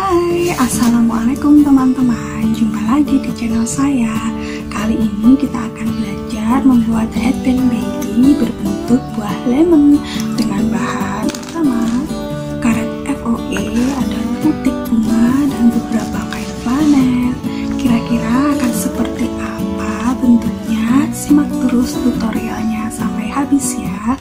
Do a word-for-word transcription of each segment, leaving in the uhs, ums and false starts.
Hai, assalamualaikum teman-teman. Jumpa lagi di channel saya. Kali ini kita akan belajar membuat headband baby berbentuk buah lemon dengan bahan utama karet F O E, ada putik bunga dan beberapa kain flanel. Kira-kira akan seperti apa bentuknya? Simak terus tutorialnya sampai habis ya.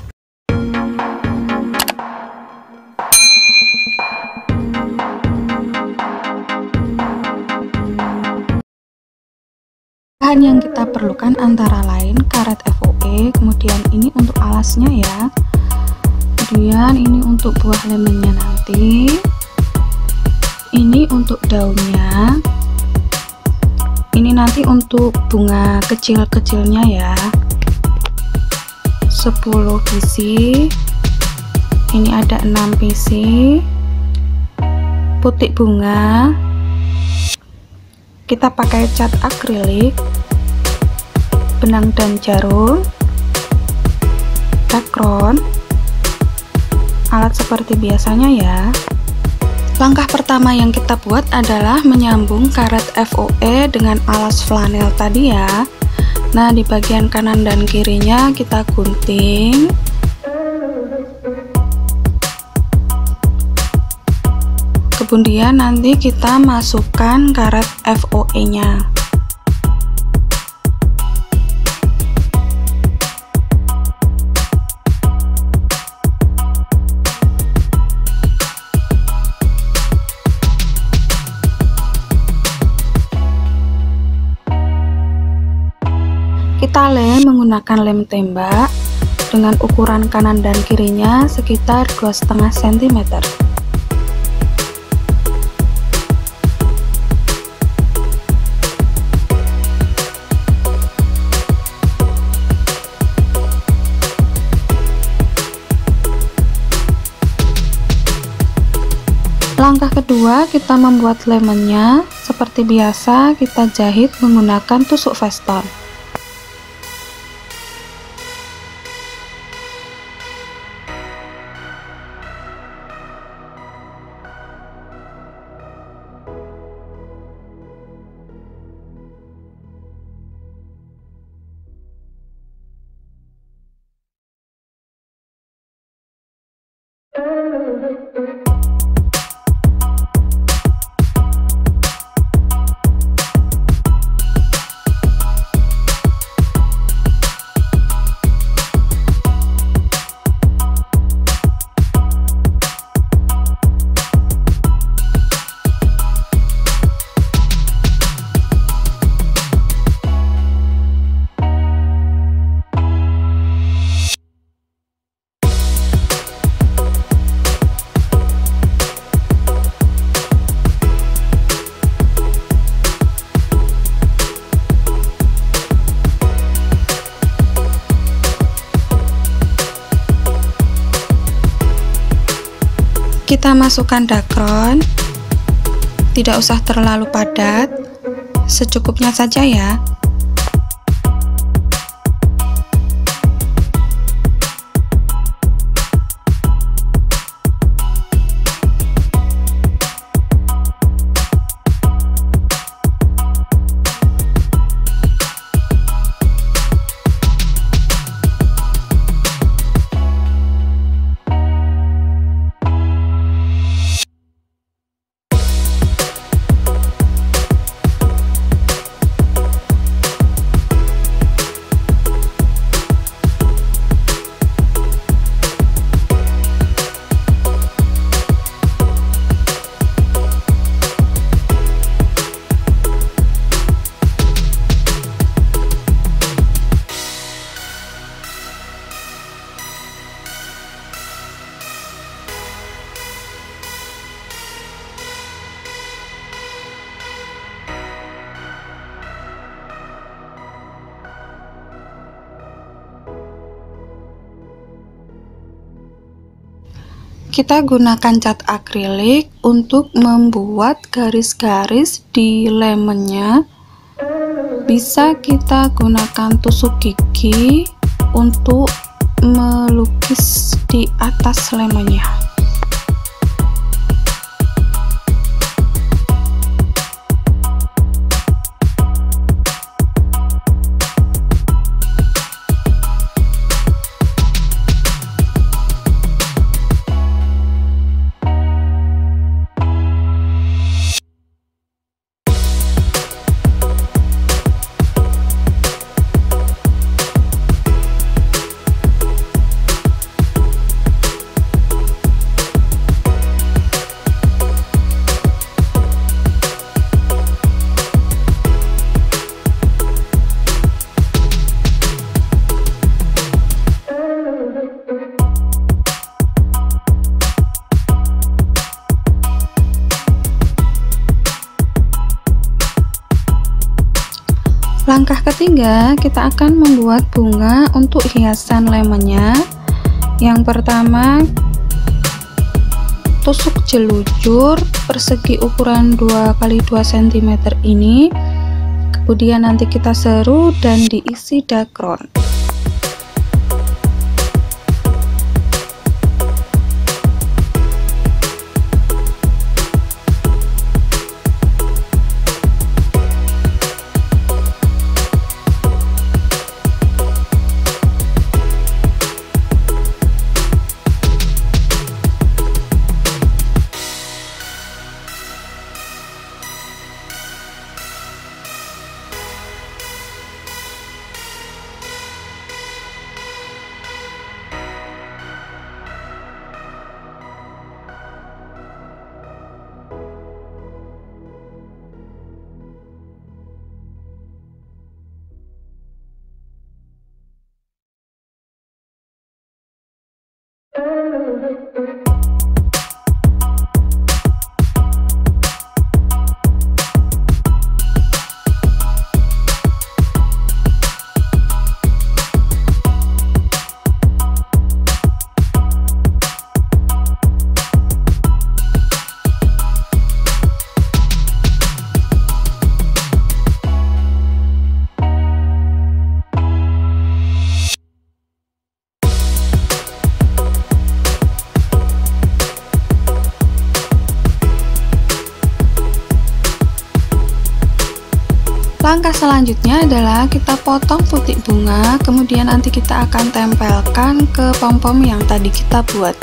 Bahan yang kita perlukan antara lain karet F O E, kemudian ini untuk alasnya ya, kemudian ini untuk buah lemonnya nanti, ini untuk daunnya, ini nanti untuk bunga kecil-kecilnya ya, sepuluh biji, ini ada enam biji, putik bunga, kita pakai cat akrilik, benang dan jarum, dakron, alat seperti biasanya ya. Langkah pertama yang kita buat adalah menyambung karet F O E dengan alas flanel tadi ya. Nah, di bagian kanan dan kirinya kita gunting. Kemudian nanti kita masukkan karet F O E nya. Kita lem menggunakan lem tembak dengan ukuran kanan dan kirinya sekitar dua koma lima sentimeter. Langkah kedua, kita membuat lemonnya. Seperti biasa, kita jahit menggunakan tusuk veston. Kita masukkan dakron, tidak usah terlalu padat, secukupnya saja ya. Kita gunakan cat akrilik untuk membuat garis-garis di lemonnya. Bisa kita gunakan tusuk gigi untuk melukis di atas lemonnya. ketiga, kita akan membuat bunga untuk hiasan lemonnya. Yang pertama, tusuk jelujur persegi ukuran dua kali dua sentimeter ini, kemudian nanti kita seru dan diisi dakron. Langkah selanjutnya adalah kita potong putik bunga, kemudian nanti kita akan tempelkan ke pom-pom yang tadi kita buat.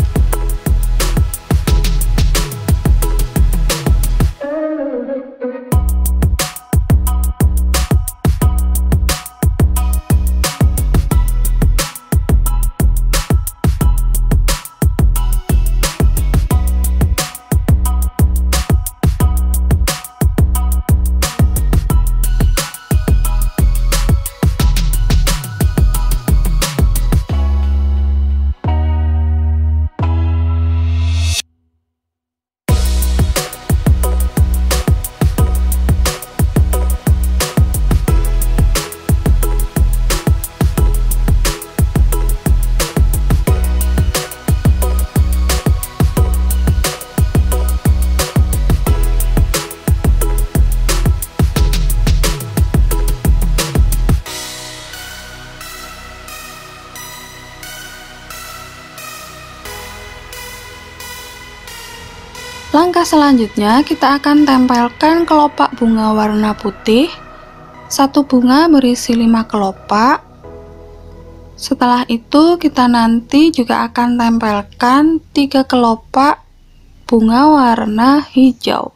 Langkah selanjutnya kita akan tempelkan kelopak bunga warna putih. Satu bunga berisi lima kelopak. Setelah itu kita nanti juga akan tempelkan tiga kelopak bunga warna hijau.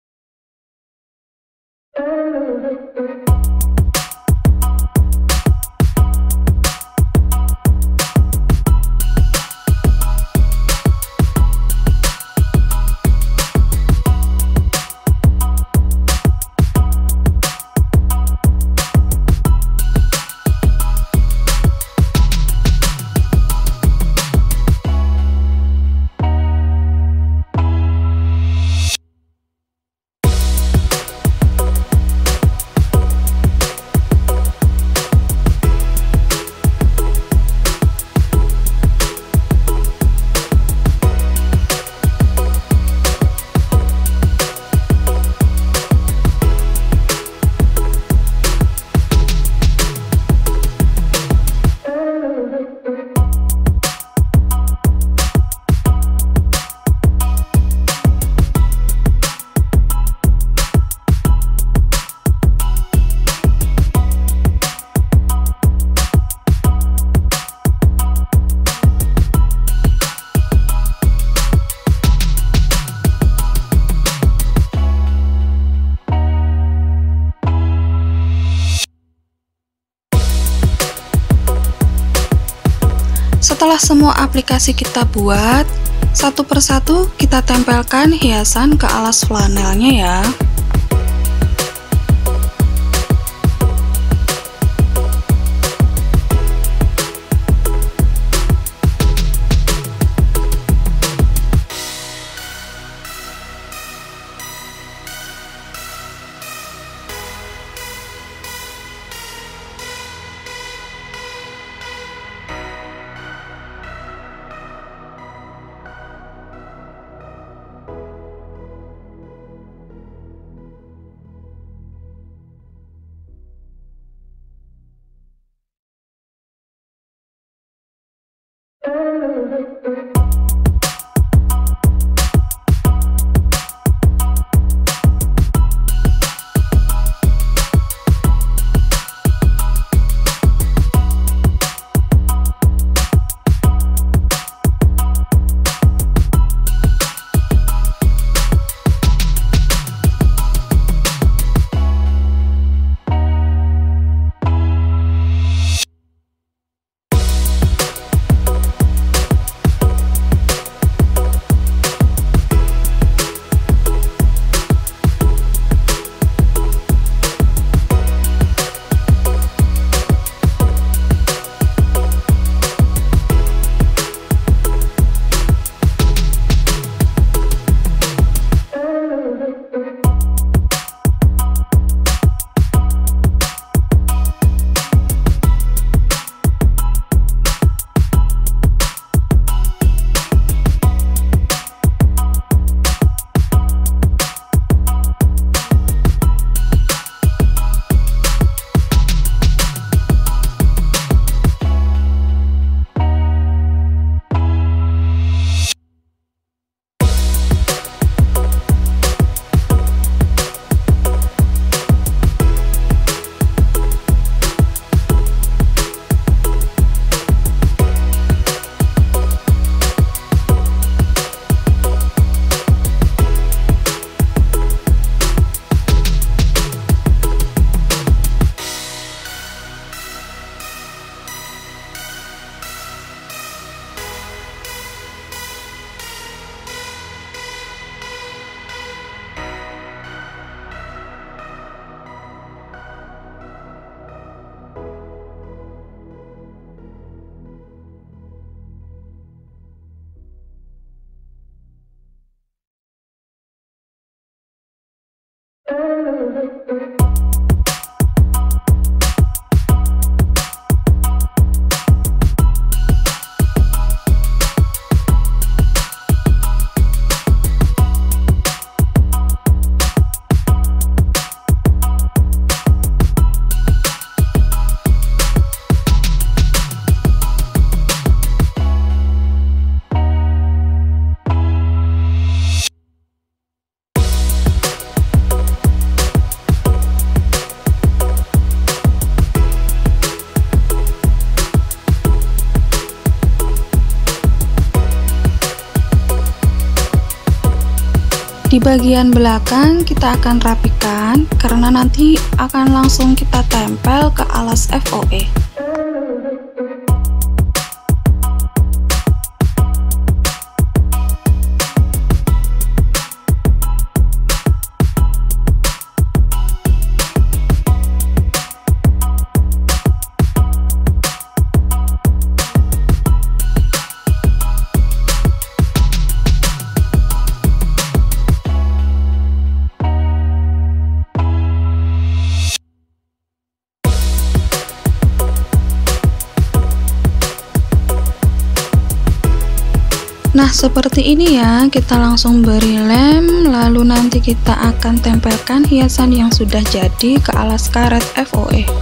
Setelah semua aplikasi kita buat, satu persatu kita tempelkan hiasan ke alas flanelnya ya. Di bagian belakang kita akan rapikan karena nanti akan langsung kita tempel ke alas F O E. Nah, seperti ini ya, kita langsung beri lem, lalu nanti kita akan tempelkan hiasan yang sudah jadi ke alas karet F O E.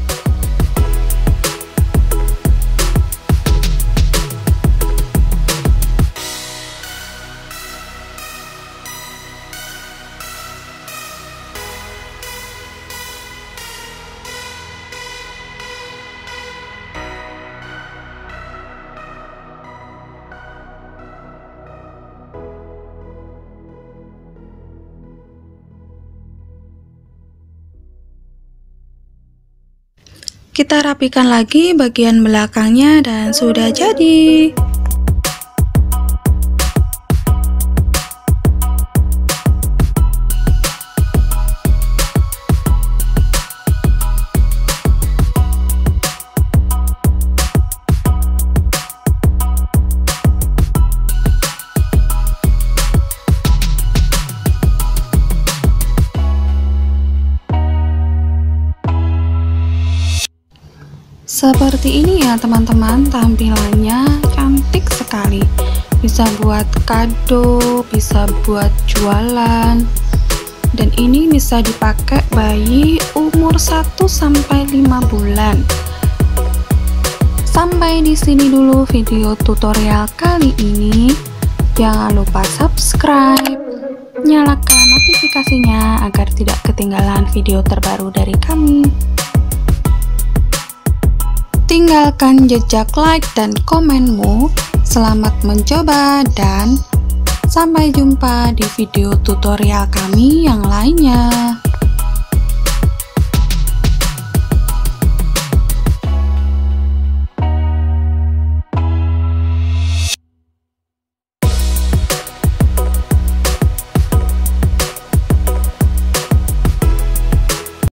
Kita rapikan lagi bagian belakangnya dan sudah jadi. Seperti ini ya teman-teman, tampilannya cantik sekali. Bisa buat kado, bisa buat jualan. Dan ini bisa dipakai bayi umur satu sampai lima bulan. Sampai di sini dulu video tutorial kali ini. Jangan lupa subscribe, nyalakan notifikasinya agar tidak ketinggalan video terbaru dari kami. Tinggalkan jejak like dan komenmu. Selamat mencoba dan sampai jumpa di video tutorial kami yang lainnya.